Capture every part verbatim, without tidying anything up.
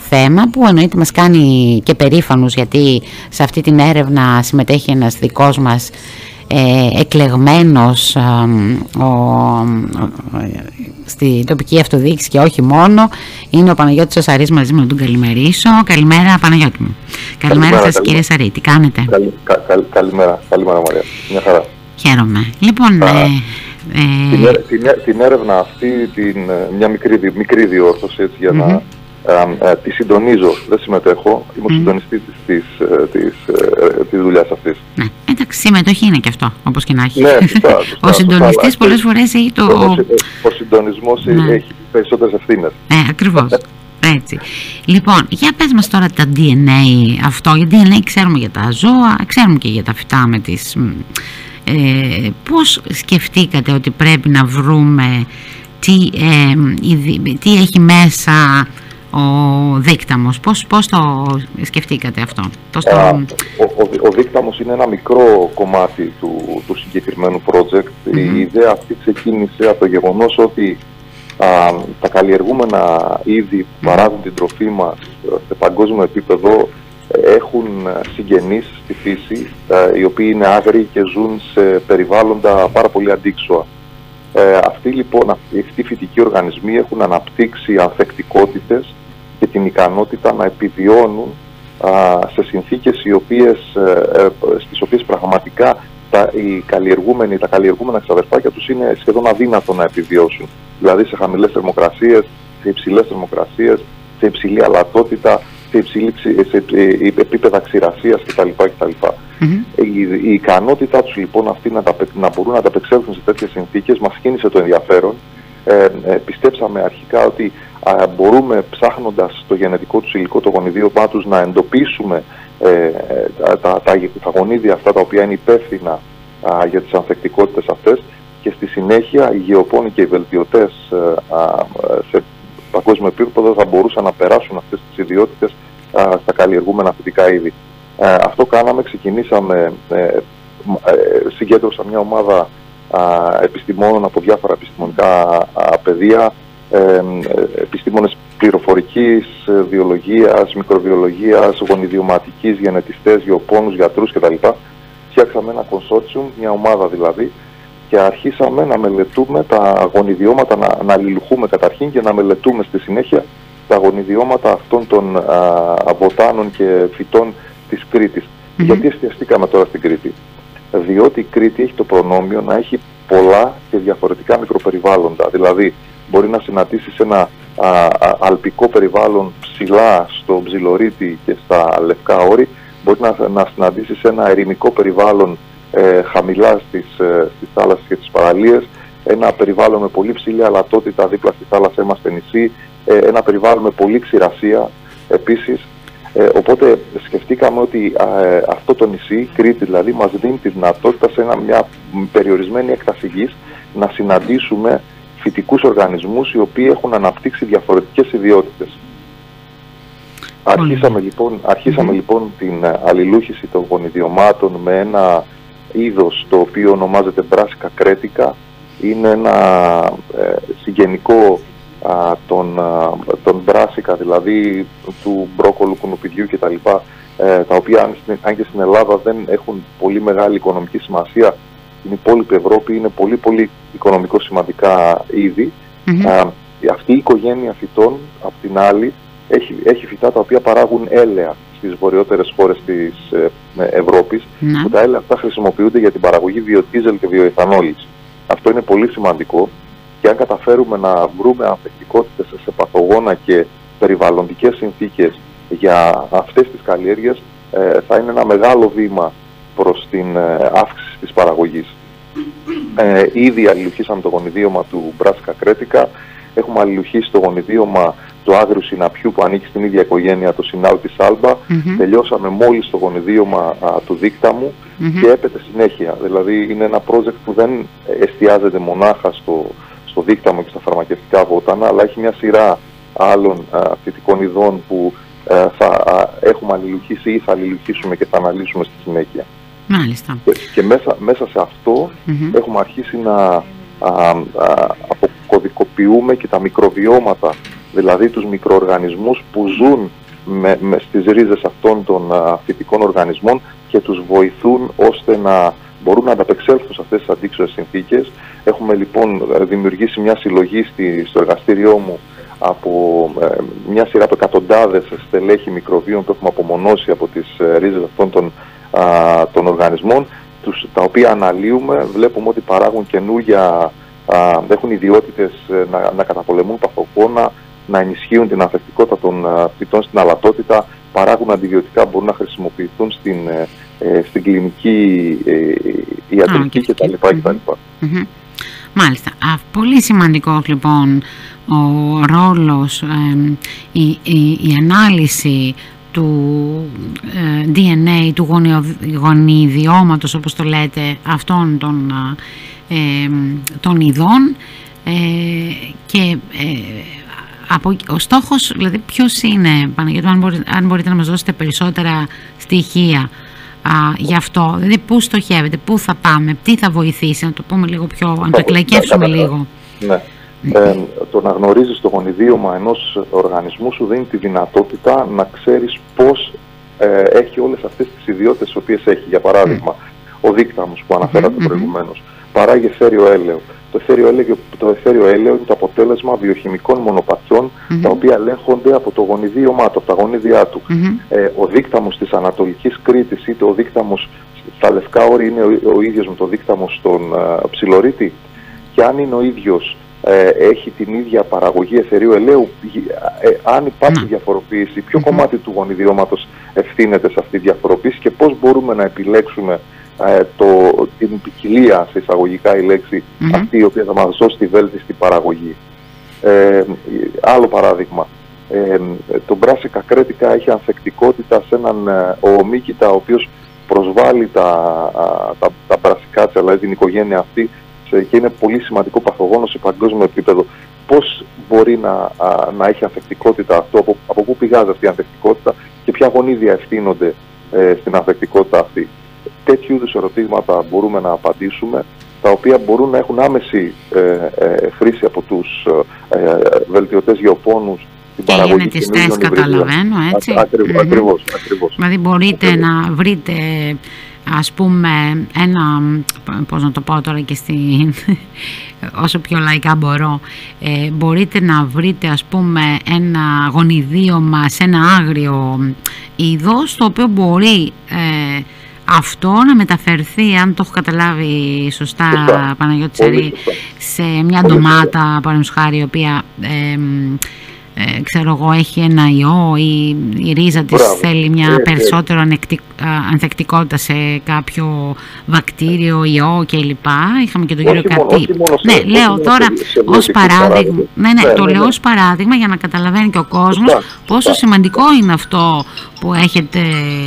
θέμα που εννοείται μας κάνει και περήφανους, γιατί σε αυτή την έρευνα συμμετέχει ένας δικός μας ε, εκλεγμένος ε, ο, ο, στη τοπική αυτοδιοίκηση και όχι μόνο, είναι ο Παναγιώτης ο Σαρής, μαζί μου να τον καλημερίσω. Καλημέρα Παναγιώτη μου. Καλημέρα, καλημέρα σας κύριε Σαρή, τι κάνετε? Καλη, κα, καλη, καλημέρα, καλημέρα Μαρία, μια χαρά. Χαίρομαι. Λοιπόν, Α, ε, ε, την, την, την έρευνα αυτή, την, μια μικρή, μικρή διόρθωση έτσι, για mm-hmm. να ε, ε, τη συντονίζω, δεν συμμετέχω, είμαι ο mm-hmm. συντονιστής της, της, της, της δουλειάς αυτής. Ναι, εντάξει, συμμετοχή είναι και αυτό, όπως και να έχει. Ναι, σωστά, σωστά, ο συντονιστής σωστά, πολλές φορές έχει το... Ο, ο συντονισμός ναι. έχει περισσότερες ευθύνες. Ναι, ακριβώς. Έτσι. Λοιπόν, για πες μας τώρα τα ντι εν έι αυτό. Για ντι εν έι ξέρουμε για τα ζώα, ξέρουμε και για τα φυτά με τις... Ε, πώς σκεφτήκατε ότι πρέπει να βρούμε τι, ε, τι έχει μέσα ο δίκταμος, πώς, πώς το σκεφτήκατε αυτό? Πώς το... Α, ο, ο, ο δίκταμος είναι ένα μικρό κομμάτι του, του συγκεκριμένου project. Mm-hmm. Η ιδέα αυτή ξεκίνησε από το γεγονός ότι α, τα καλλιεργούμενα είδη που παράγουν την τροφή μας σε παγκόσμιο επίπεδο έχουν συγγενείς στη φύση, ε, οι οποίοι είναι άγριοι και ζουν σε περιβάλλοντα πάρα πολύ αντίξωα. Ε, αυτοί λοιπόν, αυτοί οι φυτικοί οργανισμοί έχουν αναπτύξει ανθεκτικότητες και την ικανότητα να επιβιώνουν α, σε συνθήκες οι οποίες, ε, στις οποίες πραγματικά τα, οι καλλιεργούμενοι, τα καλλιεργούμενα ξαδερφάκια τους είναι σχεδόν αδύνατο να επιβιώσουν. Δηλαδή σε χαμηλές θερμοκρασίες, σε υψηλές θερμοκρασίες, σε υψηλή αλατότητα, σε, υψηλή, σε επίπεδα ξηρασίας κτλ. κτλ. Mm-hmm. Η, η ικανότητά τους λοιπόν αυτή να, τα, να μπορούν να ανταπεξέλθουν σε τέτοιες συνθήκες μας κίνησε το ενδιαφέρον. Ε, ε, πιστέψαμε αρχικά ότι α, μπορούμε, ψάχνοντας το γενετικό τους υλικό, το γονιδίωμά τους, να εντοπίσουμε ε, τα, τα, τα, τα γονίδια αυτά τα οποία είναι υπεύθυνα α, για τις ανθεκτικότητες αυτές, και στη συνέχεια οι γεωπόνοι και οι βελτιωτές α, σε παγκόσμιο επίπεδο θα μπορούσαν να περάσουν αυτές τις ιδιότητες α, στα καλλιεργούμενα φυτικά είδη. Ε, αυτό κάναμε, ξεκινήσαμε, ε, ε, συγκέντρωσα μια ομάδα α, επιστημόνων από διάφορα επιστημονικά α, πεδία, ε, επιστήμονες πληροφορικής, βιολογίας, μικροβιολογίας, γονιδιωματικής, γενετιστές, γεωπόνους, γιατρούς κτλ. Φτιάξαμε ένα consortium, μια ομάδα δηλαδή, και αρχίσαμε να μελετούμε τα γονιδιώματα, να, να αλληλουχούμε καταρχήν και να μελετούμε στη συνέχεια τα γονιδιώματα αυτών των α, βοτάνων και φυτών της Κρήτης. Mm-hmm. Γιατί εστιαστήκαμε τώρα στην Κρήτη? Διότι η Κρήτη έχει το προνόμιο να έχει πολλά και διαφορετικά μικροπεριβάλλοντα. Δηλαδή μπορεί να συναντήσεις ένα α, α, αλπικό περιβάλλον ψηλά στο Ψιλορίτη και στα Λευκά Όρη, μπορεί να, να συναντήσεις ένα ερημικό περιβάλλον Ε, χαμηλά στις, ε, στις θάλασσες και τις παραλίες, ένα περιβάλλον με πολύ ψηλή αλατότητα δίπλα στη θάλασσά μας στο νησί, ε, ένα περιβάλλον με πολύ ξηρασία επίσης. Ε, οπότε σκεφτήκαμε ότι ε, αυτό το νησί, η Κρήτη δηλαδή, μας δίνει τη δυνατότητα σε ένα, μια περιορισμένη έκταση γης να συναντήσουμε φυτικούς οργανισμούς οι οποίοι έχουν αναπτύξει διαφορετικές ιδιότητες. Mm. Αρχίσαμε, λοιπόν, αρχίσαμε mm-hmm. λοιπόν την αλληλούχηση των γονιδιωμάτων με ένα είδος το οποίο ονομάζεται μπράσικα κρέτικα. Είναι ένα ε, συγγενικό α, των, α, των μπράσικα, δηλαδή του μπρόκολου, κουνουπιδιού κτλ. Ε, τα οποία αν, αν και στην Ελλάδα δεν έχουν πολύ μεγάλη οικονομική σημασία, στην υπόλοιπη Ευρώπη είναι πολύ πολύ οικονομικό σημαντικά είδη. Mm-hmm. Α, αυτή η οικογένεια φυτών, απ' την άλλη, έχει, έχει φυτά τα οποία παράγουν έλαια στις βορειότερες χώρες της ε, Ευρώπης, mm. που τα έλαια αυτά χρησιμοποιούνται για την παραγωγή βιοτίζελ και βιοεθανόλης. Αυτό είναι πολύ σημαντικό, και αν καταφέρουμε να βρούμε ανθεκτικότητες σε παθογόνα και περιβαλλοντικές συνθήκες για αυτές τις καλλιέργειες, ε, θα είναι ένα μεγάλο βήμα προς την ε, αύξηση της παραγωγής. Ε, ήδη αλληλουχήσαμε το γονιδίωμα του μπράσικα κρέτικα, έχουμε αλληλουχήσει το γονιδίωμα του άγριου συναπιού που ανήκει στην ίδια οικογένεια, το συνάλτη άλμπα. Mm-hmm. Τελειώσαμε μόλις το γονιδίωμα α, του δίκταμου mm-hmm. και έπεται συνέχεια. Δηλαδή είναι ένα project που δεν εστιάζεται μονάχα στο, στο δίκταμο και στα φαρμακευτικά βότανα, αλλά έχει μια σειρά άλλων α, φυτικών ειδών που α, θα α, έχουμε αλληλουχήσει ή θα αλληλουχήσουμε και θα αναλύσουμε στη συνέχεια. Μάλιστα. Και, και μέσα, μέσα σε αυτό mm-hmm. έχουμε αρχίσει να α, α, αποκωδικοποιούμε και τα μικροβιώματα δηλαδή τους μικροοργανισμούς που ζουν με, με στις ρίζες αυτών των α, φυτικών οργανισμών και τους βοηθούν ώστε να μπορούν να ανταπεξέλθουν σε αυτές τις αντίξωες συνθήκες. Έχουμε λοιπόν δημιουργήσει μια συλλογή στη, στο εργαστήριό μου από ε, μια σειρά από εκατοντάδες στελέχη μικροβίων που έχουμε απομονώσει από τις ε, ρίζες αυτών των, α, των οργανισμών, τους, τα οποία αναλύουμε, βλέπουμε ότι παράγουν καινούργια, α, έχουν ιδιότητες ε, να, να καταπολεμούν παθογόνα, να ενισχύουν την ανθεκτικότητα των α, φυτών στην αλατότητα, παράγουν αντιβιωτικά, μπορούν να χρησιμοποιηθούν στην, ε, στην κλινική ε, ιατρική κτλ. κτλ. Mm-hmm. Μάλιστα. Α, πολύ σημαντικός λοιπόν ο ρόλος, ε, η, η, η ανάλυση του ε, ντι εν έι, του γονιδιώματος όπως το λέτε, αυτών των, ε, των ειδών ε, και ε, από, ο στόχος δηλαδή ποιος είναι, Παναγιώτη, αν μπορείτε, αν μπορείτε να μας δώσετε περισσότερα στοιχεία α, γι' αυτό, δηλαδή πού στοχεύετε, πού θα πάμε, τι θα βοηθήσει, να το πούμε λίγο πιο, να το εκλαϊκεύσουμε λίγο. Ναι. Ε, το να γνωρίζεις το γονιδίωμα ενός οργανισμού σου δίνει τη δυνατότητα να ξέρεις πώς ε, έχει όλες αυτές τις ιδιότητες τις οποίες έχει. Για παράδειγμα, mm. ο δίκταμος που αναφέρατε mm-hmm. προηγουμένως παράγει εθέριο έλαιο. Το εθέριο έλαιο, το εθέριο έλαιο είναι το αποτέλεσμα βιοχημικών μονοπατιών mm-hmm. τα οποία ελέγχονται από το γονιδίωμά του, από τα γονίδια του. Mm-hmm. Ε, ο δίκταμος της Ανατολικής Κρήτης, είτε ο δίκταμος στα Λευκά Όρη είναι ο, ο ίδιος με το δίκταμο στον uh, Ψιλορίτη, και αν είναι ο ίδιος ε, έχει την ίδια παραγωγή εθερίου ελαίου, ε, αν υπάρχει mm. διαφοροποίηση, ποιο mm-hmm. κομμάτι του γονιδιώματος ευθύνεται σε αυτή τη διαφοροποίηση και πώς μπορούμε να επιλέξουμε ε, το, την ποικιλία, σε εισαγωγικά η λέξη, mm-hmm. αυτή η οποία θα μας δώσει τη βέλτιστη παραγωγή. Ε, άλλο παράδειγμα, ε, το μπράσικα κρέτικα έχει ανθεκτικότητα σε έναν ε, ομίκητα ο οποίος προσβάλλει τα, τα, τα μπρασικάτσια, δηλαδή την οικογένεια αυτή, και είναι πολύ σημαντικό παθογόνο σε παγκόσμιο επίπεδο. Πώς μπορεί να, να έχει ανθεκτικότητα αυτό, από, από πού πηγάζει αυτή η ανθεκτικότητα και ποια γονίδια ευθύνονται ε, στην ανθεκτικότητα αυτή. Τέτοιου είδους ερωτήματα μπορούμε να απαντήσουμε, τα οποία μπορούν να έχουν άμεση ε, ε, χρήση από τους ε, βελτιωτές γεωπόνους. Και γενετιστές, καταλαβαίνω, έτσι. Ακριβώς, mm-hmm. ακριβώς, ακριβώς. Δηλαδή μπορείτε ακριβώς. να βρείτε, ας πούμε, ένα, πώς να το πω τώρα και στην, όσο πιο λαϊκά μπορώ, ε, μπορείτε να βρείτε, ας πούμε, ένα γονιδίωμα σε ένα άγριο είδος, το οποίο μπορεί ε, αυτό να μεταφερθεί, αν το έχω καταλάβει σωστά, σωστά. Παναγιώτη Τσαρή, σε μια πολύ ντομάτα, παραδείγματος χάρη, η οποία ε, Ε, ξέρω εγώ έχει ένα ιό ή η ρίζα της Μπράβο. θέλει μια ε, περισσότερο ε. ανεκτικ, ανθεκτικότητα σε κάποιο βακτήριο, ιό κλπ. Είχαμε και τον κύριο Κατή. Ναι, σε, λέω τώρα ως παράδειγμα, ναι, ναι, ναι, το ναι, λέω ναι. ως παράδειγμα για να καταλαβαίνει και ο κόσμος Φωστά. πόσο Φωστά. σημαντικό είναι αυτό που έχετε,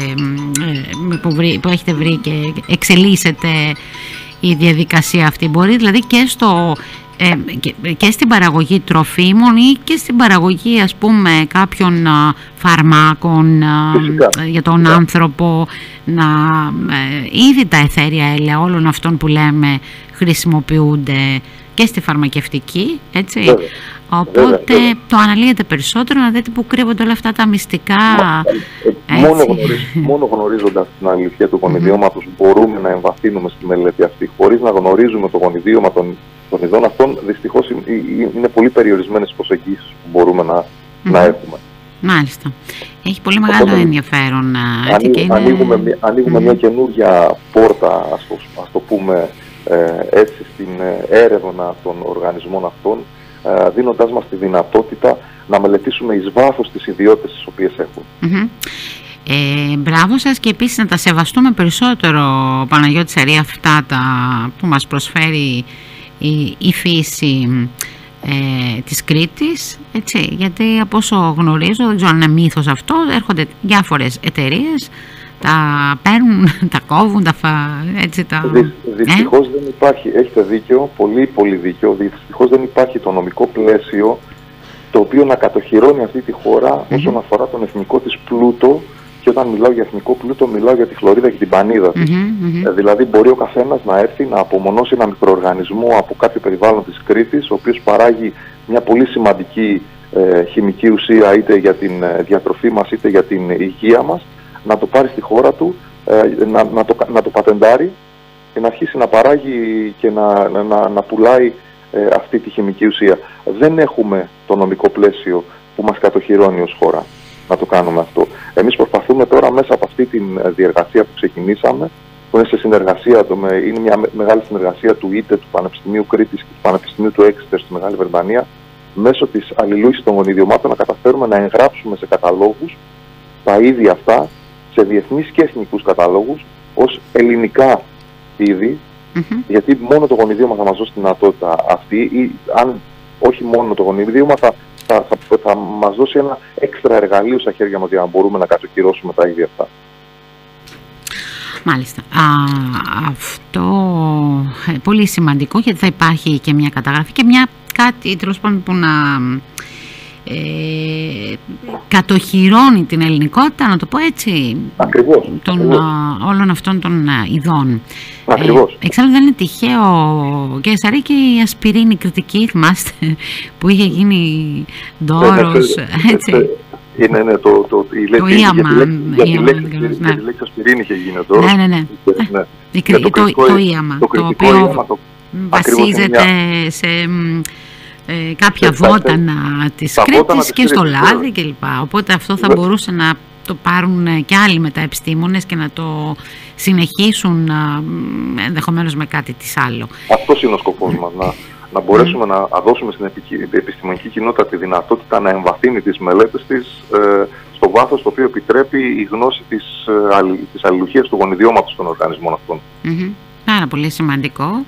που, βρει, που έχετε βρει και εξελίσσεται η διαδικασία αυτή. Μπορεί δηλαδή και στο Ε, και, και στην παραγωγή τροφίμων ή και στην παραγωγή, ας πούμε, κάποιων α, φαρμάκων α, για τον yeah. άνθρωπο, να ε, ήδη τα αιθέρια έλαια όλων αυτών που λέμε χρησιμοποιούνται και στη φαρμακευτική, έτσι. Βέβαια. Οπότε Βέβαια. το αναλύετε περισσότερο, να δείτε που κρύβονται όλα αυτά τα μυστικά. Μα, ε, μόνο, γνωρίζ, μόνο γνωρίζοντας την αλήθεια του γονιδιώματος mm-hmm. μπορούμε να εμβαθύνουμε στη μελέτη αυτή. Χωρίς να γνωρίζουμε το γονιδίωμα των, των ειδών αυτών, δυστυχώς είναι πολύ περιορισμένες οι προσεγγίσεις που μπορούμε να, mm-hmm. να έχουμε. Μάλιστα. Έχει πολύ μεγάλο Οπότε, ενδιαφέρον. Ανοίγ, και είναι... Ανοίγουμε, ανοίγουμε mm-hmm. μια καινούργια πόρτα, ας το, ας το πούμε ε, έτσι, στην έρευνα των οργανισμών αυτών, δίνοντάς μας τη δυνατότητα να μελετήσουμε εις βάθος τις ιδιότητες τις οποίες έχουν. Mm-hmm. Ε, μπράβο σας, και επίσης να τα σεβαστούμε περισσότερο, Παναγιώτη Τσαρή, αυτά τα που μας προσφέρει η, η φύση ε, της Κρήτης, έτσι, γιατί από όσο γνωρίζω, δεν ξέρω αν είναι μύθος αυτό, έρχονται διάφορες εταιρείες, τα παίρνουν, τα κόβουν, τα φα... έτσι τα... Δυ, δυστυχώς ε? δεν υπάρχει, έχετε δίκιο, πολύ πολύ δίκιο, δυστυχώς δεν υπάρχει το νομικό πλαίσιο το οποίο να κατοχυρώνει αυτή τη χώρα mm-hmm. όσον αφορά τον εθνικό της πλούτο, και όταν μιλάω για εθνικό πλούτο μιλάω για τη χλωρίδα και την πανίδα της. Mm-hmm. Ε, δηλαδή μπορεί ο καθένας να έρθει να απομονώσει ένα μικροοργανισμό από κάποιο περιβάλλον της Κρήτης, ο οποίος παράγει μια πολύ σημαντική ε, χημική ουσία είτε για την ε, διατροφή μας είτε για την υγεία μας, να το πάρει στη χώρα του, ε, να, να, το, να το πατεντάρει και να αρχίσει να παράγει και να, να, να πουλάει ε, αυτή τη χημική ουσία. Δεν έχουμε το νομικό πλαίσιο που μας κατοχυρώνει ως χώρα να το κάνουμε αυτό. Εμείς προσπαθούμε τώρα μέσα από αυτή τη διεργασία που ξεκινήσαμε, που είναι σε συνεργασία, το, είναι μια μεγάλη συνεργασία του ΙΤΕ, του Πανεπιστημίου Κρήτης και του Πανεπιστημίου του Έξιτερ στη Μεγάλη Βρετανία, μέσω της αλληλούχησης των γονιδιωμάτων να καταφέρουμε να εγγράψουμε σε καταλόγους τα είδη αυτά, σε διεθνείς και εθνικούς καταλόγους, ως ελληνικά είδη, mm-hmm. γιατί μόνο το γονιδίωμα θα μας δώσει τη δυνατότητα αυτή, ή αν όχι μόνο το γονιδίωμα, θα, θα, θα, θα μας δώσει ένα έξτρα εργαλείο στα χέρια μας για να μπορούμε να κατοχυρώσουμε τα είδη αυτά. Μάλιστα. Α, αυτό ε, πολύ σημαντικό, γιατί θα υπάρχει και μια καταγραφή και μια κάτι τέλος πάντων που να ε, κατοχυρώνει την ελληνικότητα, να το πω έτσι, ακριβώς, των, ακριβώς. Α, όλων αυτών των α, ειδών. Ακριβώς. Ε, εξάλλου δεν είναι τυχαίο, κύριε Σαρίκη, η ασπιρίνη κριτική, θυμάστε, που είχε γίνει ντόρος, έτσι. Είναι, ναι, το, το, η το λέξη, Ιαμαν, για τη λέξη ασπιρίνη είχε γίνει τώρα. Ναι, ναι, ναι. ναι. Το, το, το, το Ιαμα, το, το οποίο Ιαμα, το, βασίζεται μια... σε ε, κάποια σε, βότανα της Κρήτης και στο λάδι κλπ. Οπότε αυτό θα Βέβαια. μπορούσε να το πάρουν και άλλοι μεταεπιστήμονες και να το συνεχίσουν ενδεχομένως με κάτι της άλλο. Αυτός είναι ο σκοπός μας, να, να μπορέσουμε mm. να δώσουμε στην επιστημονική κοινότητα τη δυνατότητα να εμβαθύνει τις μελέτες της ε, στο βάθος το οποίο επιτρέπει η γνώση της, ε, της αλληλουχίας του γονιδιώματος των οργανισμών αυτών. Mm-hmm. Πάρα πολύ σημαντικό.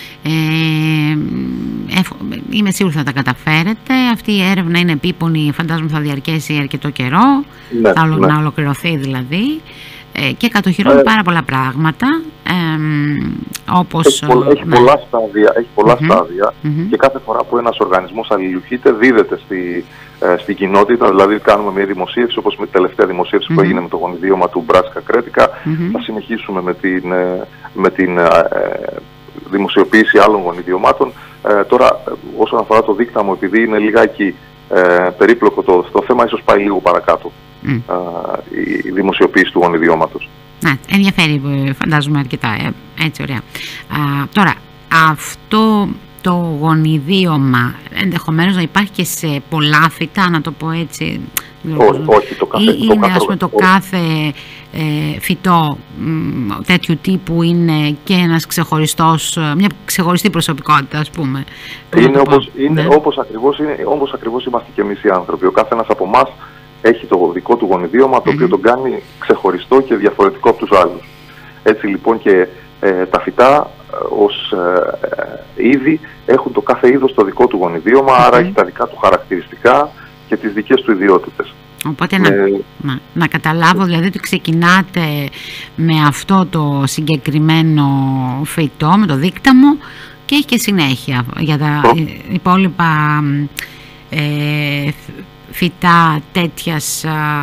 Ε, είμαι σίγουρη θα τα καταφέρετε. Αυτή η έρευνα είναι επίπονη, φαντάζομαι θα διαρκέσει αρκετό καιρό, ναι, θα ναι. να ολοκληρωθεί δηλαδή, ε, και κατοχυρώνει ε, πάρα πολλά πράγματα, ε, όπως έχει, πολλα, έχει ναι. πολλά στάδια, έχει πολλά mm-hmm. στάδια mm-hmm. και κάθε φορά που ένας οργανισμός αλληλουχείται δίδεται στη, ε, στην κοινότητα, δηλαδή κάνουμε μια δημοσίευση όπως με τη τελευταία δημοσίευση mm-hmm. που έγινε με το γονιδίωμα του Μπράσκα Κρέτικα, mm-hmm. θα συνεχίσουμε με την, με την ε, δημοσιοποίηση άλλων γονιδιωμάτων. Ε, τώρα, όσον αφορά το δίκτυο, επειδή είναι λιγάκι ε, περίπλοκο το, το θέμα, ίσως πάει λίγο παρακάτω mm. ε, η δημοσιοποίηση του γονιδιώματος. Να, ενδιαφέρει, φαντάζομαι αρκετά. Ε, έτσι, ωραία. Α, τώρα, αυτό το γονιδίωμα ενδεχομένως να υπάρχει και σε πολλά φυτά, να το πω έτσι. Όχι, όχι το κάθε, ή είναι, ας πούμε, το κάθε ε, φυτό μ, τέτοιου τύπου είναι και ένας ξεχωριστός, μια ξεχωριστή προσωπικότητα, ας πούμε. Είναι όπως, είναι, ναι. όπως, ακριβώς, είναι, όπως ακριβώς είμαστε και εμείς οι άνθρωποι. Ο κάθε ένας από εμάς έχει το δικό του γονιδίωμα, το mm-hmm. οποίο τον κάνει ξεχωριστό και διαφορετικό από τους άλλους. Έτσι λοιπόν και ε, τα φυτά ως ε, είδη έχουν το κάθε είδος το δικό του γονιδίωμα, mm-hmm. άρα έχει τα δικά του χαρακτηριστικά και τις δικές του ιδιότητες. Οπότε να, ε, να, να καταλάβω δηλαδή ότι ξεκινάτε με αυτό το συγκεκριμένο φυτό, με το δίκταμο, και έχει και συνέχεια για τα το. υπόλοιπα ε, φυτά τέτοιας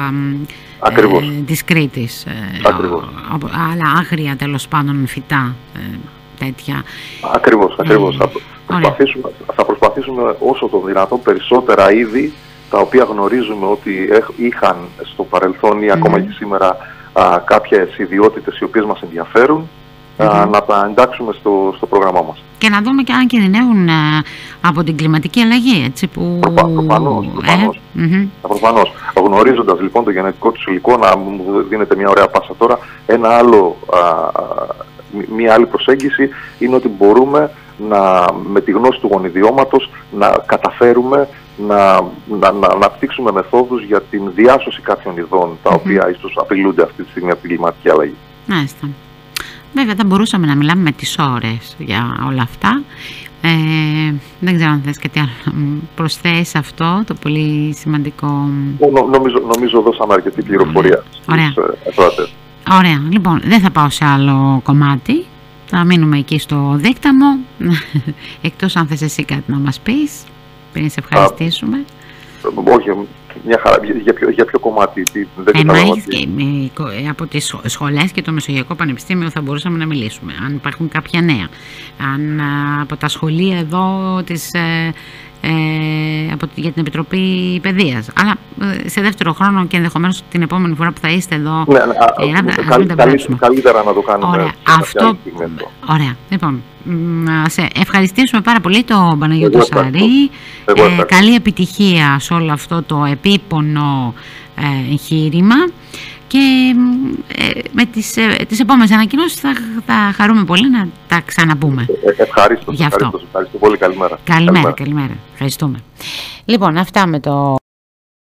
ε, της Κρήτης. Ε, ακριβώς. άλλα άγρια τέλος πάντων φυτά ε, τέτοια. Ακριβώς, ακριβώς. Ε, θα, προσπαθήσουμε, θα προσπαθήσουμε όσο το δυνατόν περισσότερα είδη τα οποία γνωρίζουμε ότι είχαν στο παρελθόν ή mm-hmm. ακόμα και σήμερα α, κάποιες ιδιότητες οι οποίες μας ενδιαφέρουν, mm-hmm. α, να τα εντάξουμε στο, στο πρόγραμμά μας. Και να δούμε και αν κινδυνεύουν α, από την κλιματική αλλαγή, έτσι που... Προπα, προφανώς, προφανώς. Ε? Mm-hmm. προφανώς. Γνωρίζοντας λοιπόν το γενετικό του υλικό, να μου δίνετε μια ωραία πάσα τώρα, ένα άλλο, α, μια άλλη προσέγγιση είναι ότι μπορούμε να, με τη γνώση του γονιδιώματος να καταφέρουμε να, να, να αναπτύξουμε μεθόδους για την διάσωση κάποιων ειδών τα mm-hmm. οποία ίσως απειλούνται αυτή τη στιγμή από την κλιματική αλλαγή. Μάλιστα. Βέβαια θα μπορούσαμε να μιλάμε με τις ώρες για όλα αυτά. Ε, δεν ξέρω αν θες κάτι άλλο να προσθέσεις αυτό το πολύ σημαντικό. Νο, νομίζω, νομίζω δώσαμε αρκετή πληροφορία. Ωραία. Στις, ε, Ωραία. Λοιπόν, δεν θα πάω σε άλλο κομμάτι. Θα μείνουμε εκεί στο δίκταμο. Εκτός αν θες εσύ κάτι να μας πεις πριν σε ευχαριστήσουμε. Α, όχι, μια χαρά. Για ποιο, για ποιο κομμάτι? Δεν ε, μα έχεις και, με, από τις σχολές και το Μεσογειακό Πανεπιστήμιο θα μπορούσαμε να μιλήσουμε. Αν υπάρχουν κάποια νέα. Αν από τα σχολεία εδώ της ε, ε, από, για την Επιτροπή Παιδείας. Αλλά ε, σε δεύτερο χρόνο και ενδεχομένως την επόμενη φορά που θα είστε εδώ. Ναι, ναι, ε, να, να, καλύ, καλύ, καλύτερα να το κάνουμε. Ωραία. Αυτό, ωραία. Λοιπόν, να σε ευχαριστήσουμε πάρα πολύ τον Παναγιώτο Σαρή. Ε, καλή επιτυχία σε όλο αυτό το επίπονο ε, εγχείρημα. Και ε, με τις, ε, τις επόμενες ανακοινώσεις θα, θα χαρούμε πολύ να τα ξαναπούμε. Ε, ευχαριστώ, ευχαριστώ, ευχαριστώ πολύ. Καλημέρα. Καλημέρα, καλημέρα. καλημέρα. Ευχαριστούμε. Λοιπόν, αυτά με το...